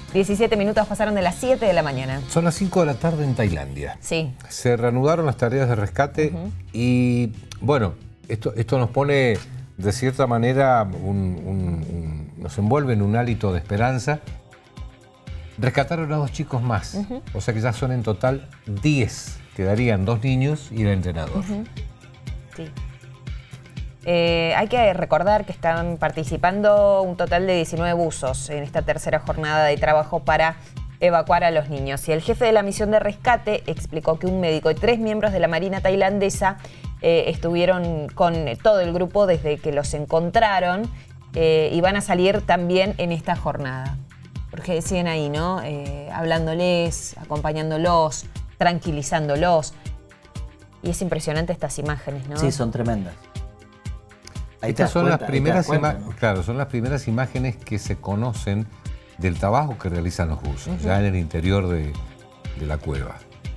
17 minutos pasaron de las 7 de la mañana. Son las 5 de la tarde en Tailandia. Sí. Se reanudaron las tareas de rescate y, bueno, esto nos pone, de cierta manera, nos envuelve en un hálito de esperanza. Rescataron a 2 chicos más, o sea que ya son en total 10. Quedarían 2 niños y el entrenador. Sí. Hay que recordar que están participando un total de 19 buzos en esta tercera jornada de trabajo para evacuar a los niños. Y el jefe de la misión de rescate explicó que un médico y 3 miembros de la Marina tailandesa estuvieron con todo el grupo desde que los encontraron y van a salir también en esta jornada. Porque siguen ahí, ¿no? Hablándoles, acompañándolos, tranquilizándolos. Y es impresionante estas imágenes, ¿no? Sí, son tremendas. Estas son las primeras imágenes, claro, son las primeras imágenes que se conocen del trabajo que realizan los buzos, ya en el interior de la cueva.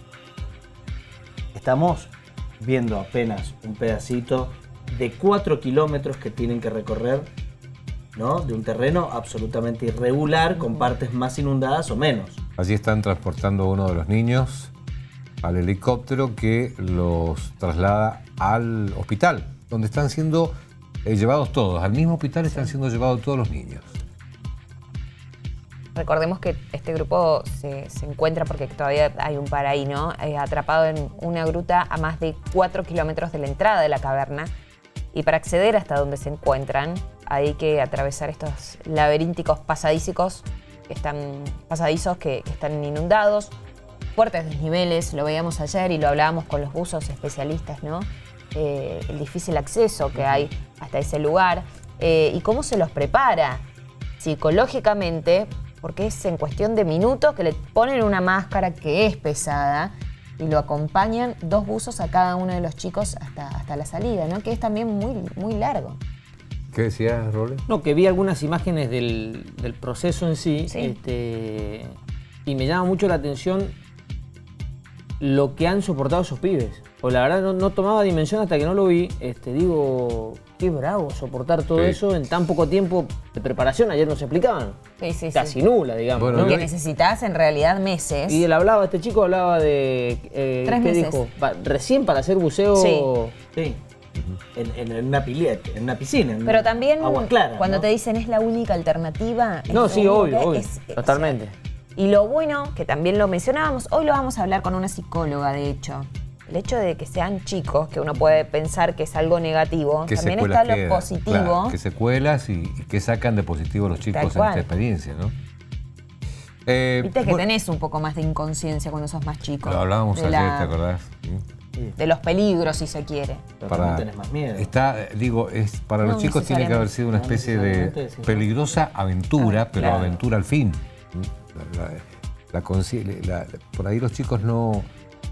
Estamos viendo apenas un pedacito de 4 kilómetros que tienen que recorrer, ¿no? De un terreno absolutamente irregular, con partes más inundadas o menos. Allí están transportando a uno de los niños al helicóptero que los traslada al hospital, donde están siendo llevados todos. Al mismo hospital están siendo llevados todos los niños. Recordemos que este grupo se encuentra, porque todavía hay un par ahí, ¿no? Atrapado en una gruta a más de 4 kilómetros de la entrada de la caverna. Y para acceder hasta donde se encuentran, hay que atravesar estos laberínticos pasadizos que están inundados, fuertes desniveles, lo veíamos ayer y lo hablábamos con los buzos especialistas, ¿no? El difícil acceso que hay hasta ese lugar y cómo se los prepara psicológicamente, porque es en cuestión de minutos que le ponen una máscara que es pesada y lo acompañan 2 buzos a cada uno de los chicos hasta la salida, ¿no? Que es también muy largo. ¿Qué decías, Roble? No, que vi algunas imágenes del proceso en sí, y me llama mucho la atención lo que han soportado esos pibes. Pues la verdad no tomaba dimensión hasta que no lo vi. Digo, qué bravo soportar todo eso en tan poco tiempo de preparación. Ayer nos explicaban. Casi nula, digamos. Bueno, ¿no? Que necesitas en realidad meses. Y él hablaba, este chico hablaba de... 3 meses. Dijo? Recién para hacer buceo... Sí. En una pileta, en una piscina. Pero también agua clara, cuando ¿no? te dicen es la única alternativa. No, sí, obvio. Totalmente. Y lo bueno, que también lo mencionábamos, hoy lo vamos a hablar con una psicóloga, de hecho. El hecho de que sean chicos, que uno puede pensar que es algo negativo, ¿Qué también está lo positivo. Claro, ¿qué secuelas y qué sacan de positivo los chicos en esta experiencia, ¿no? Viste que tenés un poco más de inconsciencia cuando sos más chico. Lo hablábamos ayer, ¿te acordás? De los peligros, si se quiere. Pero también tenés más miedo. Para los chicos tiene que haber sido una especie de peligrosa aventura, pero aventura al fin. Por ahí los chicos no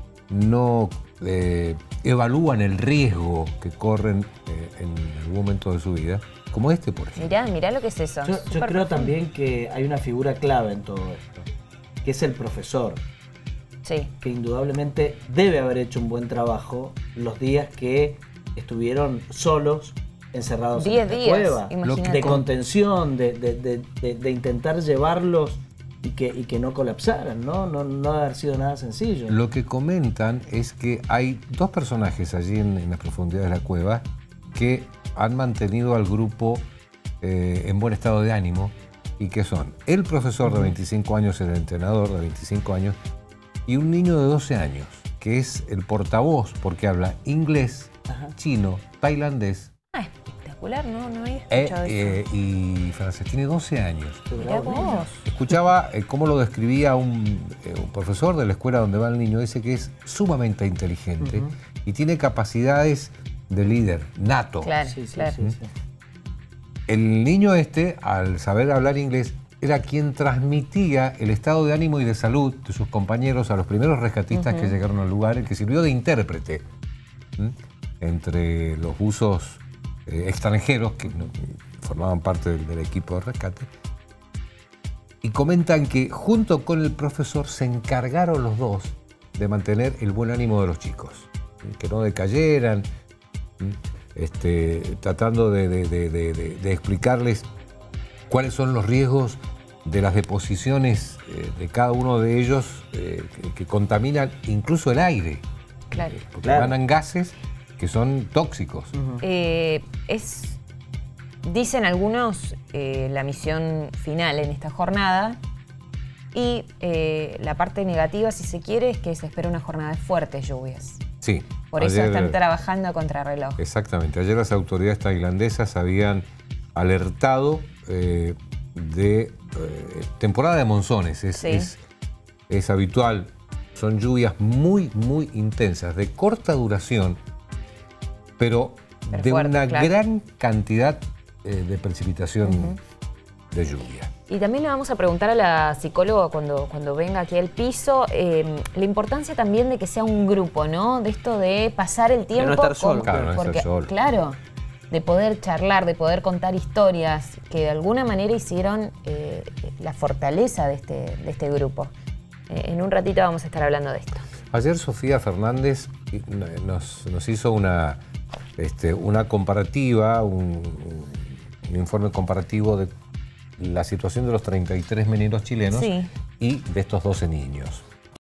evalúan el riesgo que corren en algún momento de su vida, como este, por ejemplo. Mirá lo que es eso. Yo creo también que hay una figura clave en todo esto, que es el profesor. Sí. Que indudablemente debe haber hecho un buen trabajo los días que estuvieron solos, encerrados en la cueva, de contención, de intentar llevarlos y que no colapsaran, ¿no? No debe haber sido nada sencillo. Lo que comentan es que hay 2 personajes allí en las profundidades de la cueva que han mantenido al grupo en buen estado de ánimo, y que son el profesor de 25 años, el entrenador de 25 años, y un niño de 12 años, que es el portavoz, porque habla inglés, chino, tailandés. Espectacular, no había escuchado eso. Y francés. Tiene 12 años. Mirá vos. Escuchaba cómo lo describía un profesor de la escuela donde va el niño. Dice que es sumamente inteligente y tiene capacidades de líder nato. Claro. El niño al saber hablar inglés, era quien transmitía el estado de ánimo y de salud de sus compañeros a los primeros rescatistas que llegaron al lugar, el que sirvió de intérprete entre los buzos extranjeros que formaban parte del equipo de rescate. Y comentan que junto con el profesor se encargaron los 2 de mantener el buen ánimo de los chicos, que no decayeran, tratando de explicarles cuáles son los riesgos de las deposiciones de cada uno de ellos que contaminan incluso el aire. Claro. Porque emanan gases que son tóxicos. Dicen algunos, la misión final en esta jornada, y la parte negativa, si se quiere, es que se espera una jornada de fuertes lluvias. Sí. Por eso están trabajando a contrarreloj. Exactamente. Ayer las autoridades tailandesas habían alertado de temporada de monzones. Es habitual. Son lluvias muy, muy intensas, de corta duración, pero de fuerte, una gran cantidad de precipitación de lluvia. Y también le vamos a preguntar a la psicóloga cuando venga aquí al piso la importancia también de que sea un grupo, ¿no? De esto de pasar el tiempo. De no estar solo. Claro, no estar solo. Claro, de poder charlar, de poder contar historias que de alguna manera hicieron la fortaleza de este grupo. En un ratito vamos a estar hablando de esto. Ayer Sofía Fernández nos hizo una comparativa, un informe comparativo de la situación de los 33 meninos chilenos y de estos 12 niños.